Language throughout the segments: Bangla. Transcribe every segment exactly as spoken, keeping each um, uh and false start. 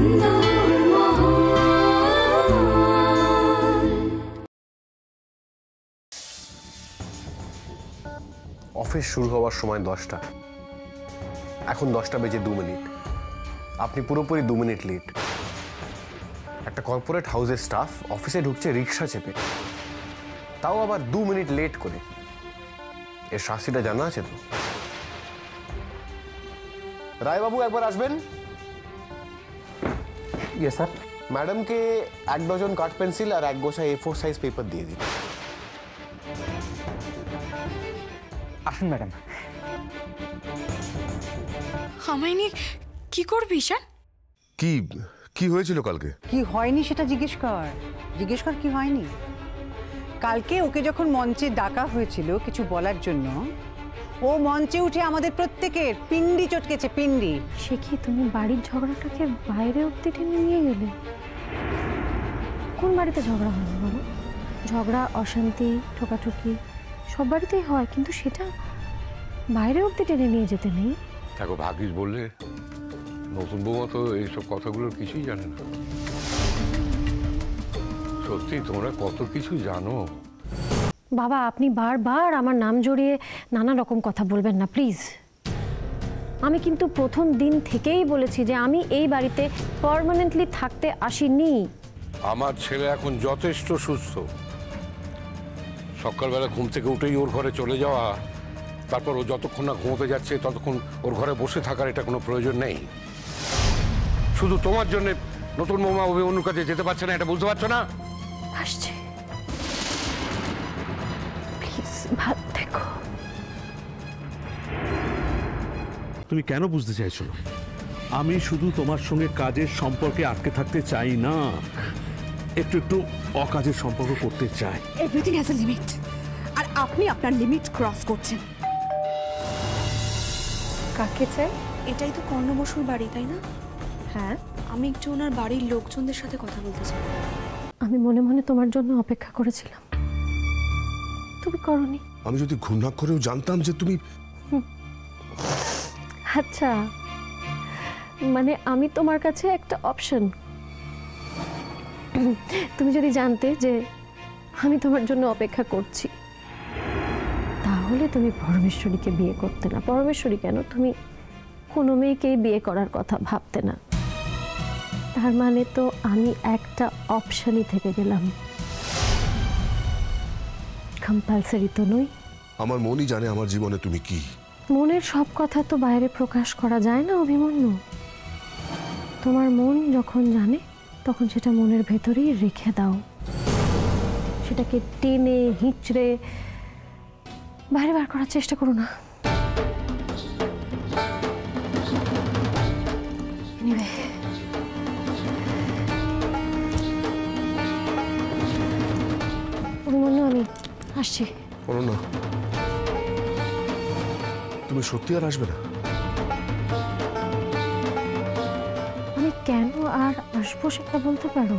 অফিস শুরু হওয়ার সময় দশটা, এখন দশটা বেজে দু মিনিট। আপনি পুরোপুরি দু মিনিট লেট। একটা কর্পোরেট হাউসের স্টাফ অফিসে ঢুকছে রিক্সা চেপে, তাও আবার দু মিনিট লেট করে। এর শাস্তিটা জানা আছে তো? রায়বাবু একবার আসবেন। ইয়ে স্যার। ম্যাডামকে এক ডজন কাঠ পেন্সিল আর এক গোছা এ ফোর সাইজ পেপার দিয়ে দিন। আসুন ম্যাডাম। হামাইনি কি করবি ঈশান? কি কি হয়েছিল কালকে? কি হয়নি সেটা জিজ্ঞেস কর, জিজ্ঞেস কর কি হয়নি। কালকে ওকে যখন মঞ্চে ডাকা হয়েছিল কিছু বলার জন্য, ও মঞ্চে উঠে আমাদের প্রত্যেকের পিন্ডি চটকেছে, পিন্ডি। সে কি তুমি বাড়ির ঝগড়াটাকে বাইরে অব্দি টেনে নিয়ে গেলে? কোন বাড়িতে ঝগড়া হয় না বলো? ঝগড়া, অশান্তি, ঠোকাঠুকি সব বাড়িতেই হয়, কিন্তু সেটা বাইরে অব্দি টেনে নিয়ে যেতে নেই। দেখো ভাগ্যিস বললে, নতুন বৌমা তো এইসব কথাগুলোর কিছুই জানে না। সত্যি তোমরা কত কিছু জানো। বাবা, আপনি বারবার আমার নাম জড়িয়ে নানা রকম কথা বলবেন না প্লিজ। আমি কিন্তু প্রথম দিন থেকেই বলেছি যে আমি এই বাড়িতে পার্মানেন্টলি থাকতে আসিনি। আমার ছেলে এখন যথেষ্ট সুস্থ। সকালবেলা ঘুম থেকে উঠেই ওর ঘরে চলে যাওয়া, তারপর ও যতক্ষণ না ঘুমোতে যাচ্ছে ততক্ষণ ওর ঘরে বসে থাকার এটা কোনো প্রয়োজন নেই। শুধু তোমার জন্য নতুন বৌমা অভিমন্যুর কাছে যেতে পারছে না, এটা বুঝতে পারছো না? আসছে, প্লিজ ভালো থেকো। তুমি কেন বুঝতে চাইছো না? আমি শুধু তোমার সঙ্গে কাজের সম্পর্কে আটকে থাকতে চাই না, একটু একটু অকাজের সম্পর্ক করতে চাই। এভরিথিং হ্যাজ আ লিমিট, আর আপনি আপনার লিমিট ক্রস করছেন। কাকে চাই? এটাই তো কর্ণ বসুর বাড়ি, তাই না? হ্যাঁ। আমি একটু ওনার বাড়ির লোকজনদের সাথে কথা বলতে চাই। আমি মনে মনে তোমার জন্য অপেক্ষা করেছিলাম, তুমি করনি। আমি যদি ঘৃণা করেও জানতাম যে তুমি... আচ্ছা, মানে আমি তোমার কাছে একটা অপশন। তুমি যদি জানতে যে আমি তোমার জন্য অপেক্ষা করছি, তাহলে তুমি পরমেশ্বরীকে বিয়ে করতে না। পরমেশ্বরী কেন, তুমি কোনো মেয়েকেই বিয়ে করার কথা ভাবতে না। তার মানে তো আমি একটা অপশনই থেকে গেলাম, কম্পালসারি তো নই। আমার মনই জানে আমার জীবনে তুমি কি। মনের সব কথা তো বাইরে প্রকাশ করা যায় না অভিমন্যু। তোমার মন যখন জানে তখন সেটা মনের ভেতরেই রেখে দাও, সেটাকে টেনে হিঁচড়ে বাইরে বার করার চেষ্টা করো না। অভিমন্যু, আমি আসছি। না, তুমি সত্যি আর আসবে না? আমি কেন আর আসবো সেটা বলতে পারো?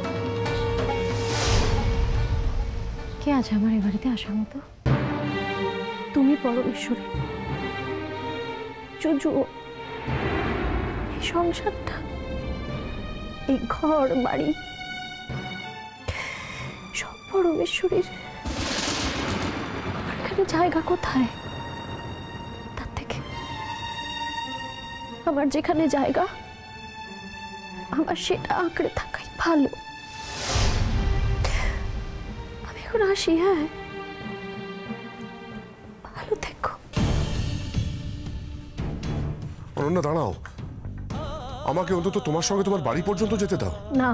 কে আছে আমার এই বাড়িতে আসার মতো? তুমি পরমেশ্বরী, জুজু, এই সংসারটা, এই ঘর বাড়ি সব পরমেশ্বরীর। আমার এখানে জায়গা কোথায়? তার থেকে আমার যেখানে জায়গা, আমার সেটা আঁকড়ে থাকাই ভালো। আমি এখন আসি। হ্যাঁ, ভালো থেকো। অনন্যা দাঁড়াও, আমাকে অন্তত তোমার সঙ্গে তোমার বাড়ি পর্যন্ত যেতে দাও। না,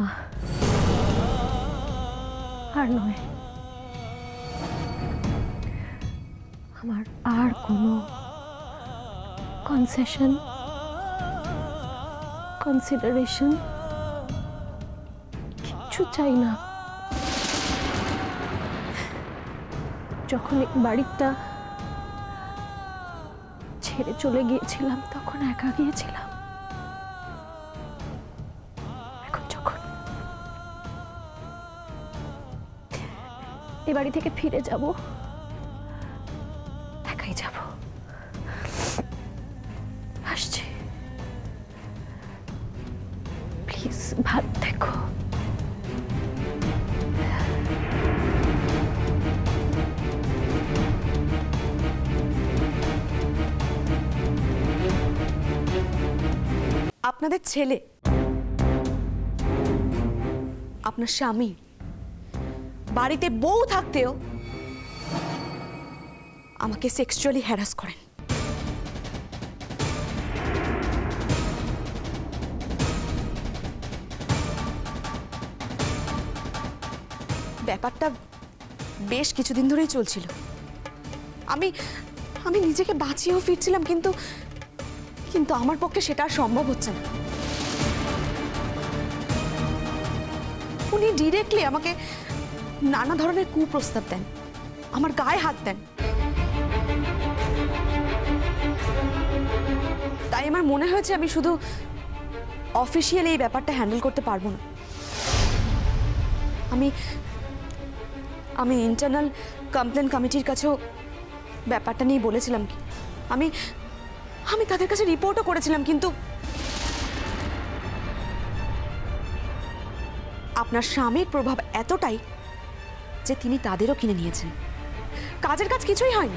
আর নয়। আমার আর কোনো কনসেশন, কনসিডারেশন কিচ্ছু চাই না। যখন এই বাড়িটা ছেড়ে চলে গিয়েছিলাম তখন একা গিয়েছিলাম। এখন যখন এই বাড়ি থেকে ফিরে যাব, একাই যাব। আসছি, প্লিজ। প্লিজ ভালো থেকো। আপনাদের ছেলে, আপনার স্বামী বাড়িতে বউ থাকতেও আমাকে সেক্সুয়ালি হ্যারাস করেন। ব্যাপারটা বেশ কিছুদিন ধরেই চলছিল। আমি আমি নিজেকে বাঁচিয়েও ফিরছিলাম, কিন্তু কিন্তু আমার পক্ষে সেটা আর সম্ভব হচ্ছে না। উনি ডিরেক্টলি আমাকে নানা ধরনের কুপ্রস্তাব দেন, আমার গায়ে হাত দেন। তাই আমার মনে হয়েছে আমি শুধু অফিসিয়ালি এই ব্যাপারটা হ্যান্ডেল করতে পারবো না। আমি আমি ইন্টারনাল কমপ্লেন কমিটির কাছেও ব্যাপারটা নিয়ে বলেছিলাম। কি আমি আমি তাদের কাছে রিপোর্টও করেছিলাম, কিন্তু আপনার স্বামীর প্রভাব এতটাই যে তিনি তাদেরও কিনে নিয়েছেন। কাজের কাজ কিছুই হয়নি।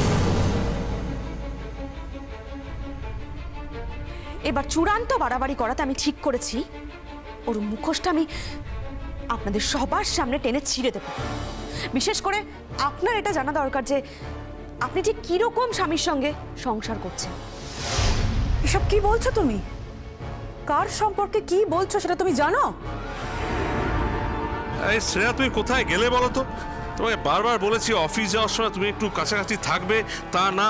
এবার চূড়ান্ত বাড়াবাড়ি করাতে আমি ঠিক করেছি ওর মুখোশটা আমি আপনাদের সবার সামনে টেনে ছিঁড়ে দেব। বিশেষ করে আপনার এটা জানা দরকার যে আপনি ঠিক কিরকম স্বামীর সঙ্গে সংসার করছেন। এসব কি বলছো তুমি? কার সম্পর্কে কি বলছো সেটা তুমি জানো? এই শ্রেয়া, তুমি কোথায় গেলে বলো তো? তোমাকে বারবার বলেছি অফিস যাওয়ার সময় তুমি একটু কাছাকাছি থাকবে, তা না।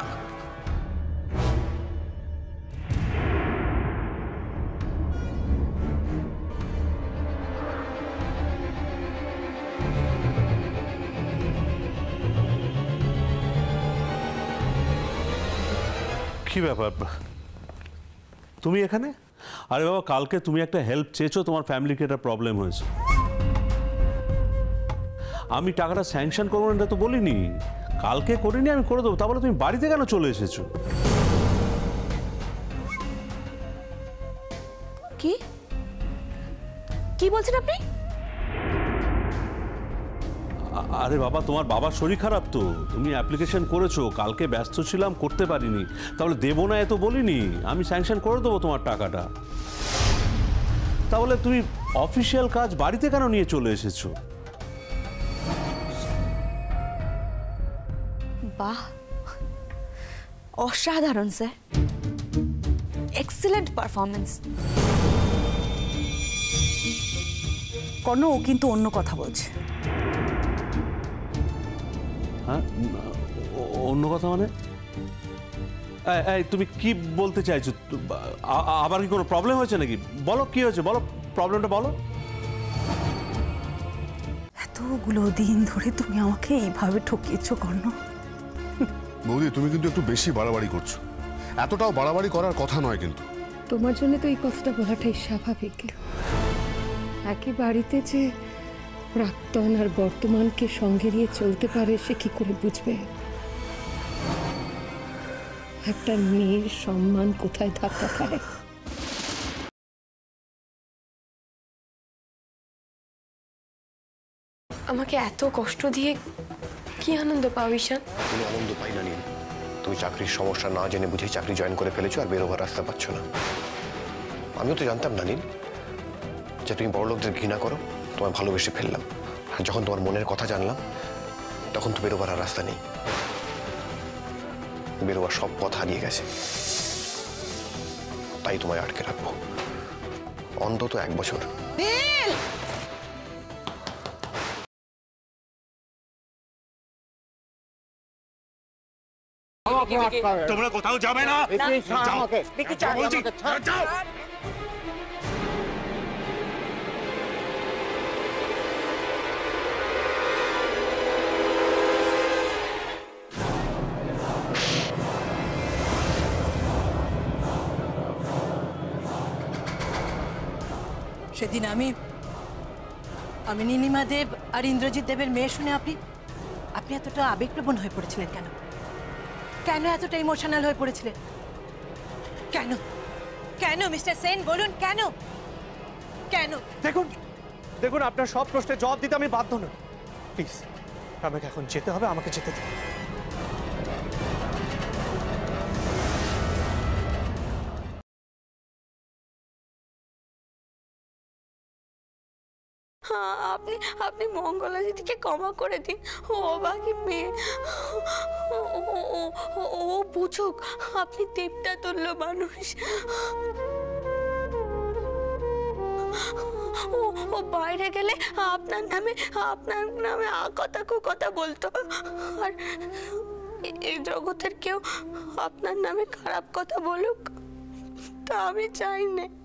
কি ব্যাপার তুমি এখানে? আরে বাবা, কালকে তুমি একটা হেল্প চেয়েছো, তোমার ফ্যামিলিকে একটা প্রবলেম হয়েছে। আমি টাকাটা স্যাংশন করবো না এটা তো বলিনি, কালকে করিনি, আমি করে দেবো। তাহলে তুমি বাড়িতে কেন চলে এসেছো? কি কি বলছেন আপনি? আরে বাবা, তোমার বাবার শরীর খারাপ তো, তুমি অ্যাপ্লিকেশন করেছো, কালকে ব্যস্ত ছিলাম করতে পারিনি। তাহলে দেবো না এত বলিনি, আমি স্যাংশন করে দেবো তোমার টাকাটা। তাহলে তুমি অফিসিয়াল কাজ বাড়িতে কেন নিয়ে চলে এসেছো? বাহ, অসাধারণ স্যার, এক্সিলেন্ট পারফরমেন্স। কর্ণ, ও কিন্তু অন্য কথা বলছে। হ্যাঁ, অন্য কথা মানে? এই তুমি কি বলতে চাইছো? আবার কি কোনো প্রবলেম হয়েছে নাকি? বলো কি হয়েছে, বলো প্রবলেমটা বলো। এতগুলো দিন ধরে তুমি আমাকে এইভাবে ঠকিয়েছো কর্ণ। বৌদি, তুমি কিন্তু একটু বেশি বাড়াবাড়ি করছো। এতটাও বাড়াবাড়ি করার কথা নয় কিন্তু। তোমার জন্য তো এই কথাটা বলাটাই স্বাভাবিক। একই বাড়িতে যে প্রাক্তন আর বর্তমানকে সঙ্গে নিয়ে চলতে পারে সে কি করে বুঝবে? একটা মেয়ের সম্মান কোথায় ধাক্কা খায়? আমাকে এত কষ্ট দিয়ে কি আনন্দ পাও ঈশান? কোনো আনন্দ পাই না নীল। তুমি চাকরির সমস্যা না জেনে বুঝে চাকরি জয়েন করে ফেলেছো আর বেরোবার রাস্তা পাচ্ছ না। আমিও তো জানতাম না নীল যে তুমি বড় লোকদের ঘৃণা করো, তোমায় ভালোবেসে ফেললাম। আর যখন তোমার মনের কথা জানলাম তখন তো বেরোবার আর রাস্তা নেই। বেরোবার সব পথ হারিয়ে গেছে। তাই তোমায় আটকে রাখবো অন্তত এক বছর। তোমরা কোথাও যাবে না। সেদিন আমি আমি নীলিমা দেব আর ইন্দ্রজিৎ দেবের মেয়ে শুনে আপনি আপনি এতটা আবেগপ্রবণ হয়ে পড়েছিলেন কেন? কেন এতটা ইমোশনাল হয়ে পড়েছিলেন? কেন কেন মিস্টার সেন বলুন কেন? কেন? দেখুন দেখুন আপনার সব প্রশ্নের জবাব দিতে আমি বাধ্য নই। প্লিজ আমাকে এখন যেতে হবে, আমাকে যেতে দিন। হ্যাঁ, আপনি আপনি মঙ্গলা দিদিকে ক্ষমা করে দিন। ও অবাকি মেয়ে, ও- ও- ও- ও- ও বুঝুক আপনি দেবতা তুল্য মানুষ। ও ও বাইরে গেলে আপনার নামে আপনার নামে আ কথা কু কথা বলতো, আর এ- এই জগতের কেউ আপনার নামে খারাপ কথা বলুক তা আমি চাই না।